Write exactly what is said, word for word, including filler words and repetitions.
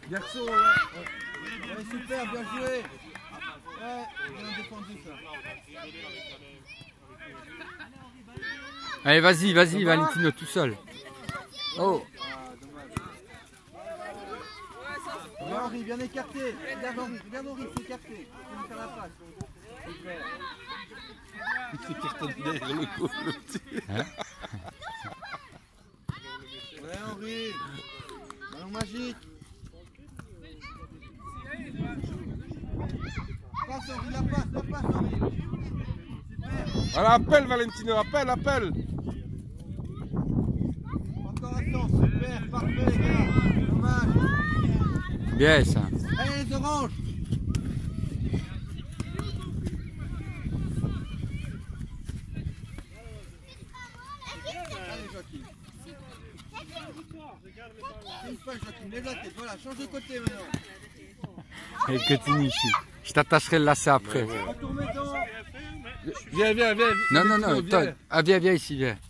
Garçon, ouais, ouais. Ouais, super, bien joué. Ouais, bien défendu ça. Allez, vas-y, vas-y, Valentino, tout seul. Oh. Bien Henri, bien écarté. Regarde Henri, regarde Henri, c'est écarté. Il va faire la passe. Super. Il s'écarte derrière le goal, le petit. Hein? Ouais Henri. Ballon magique. Passe Henri, la passe, la passe Henri. Super. Voilà, appelle Valentino, appelle, appelle. Encore un temps, super, parfait les gars. Dommage. Bien ça. Allez les oranges. Allez Joachim. Une fois Joachim, lève la tête, voilà, change de côté maintenant. Et continue ici. Je t'attacherai le lacet après. Retourne dedans. Viens, viens, viens. Non, non, non. Viens. Ah, viens, viens ici, viens.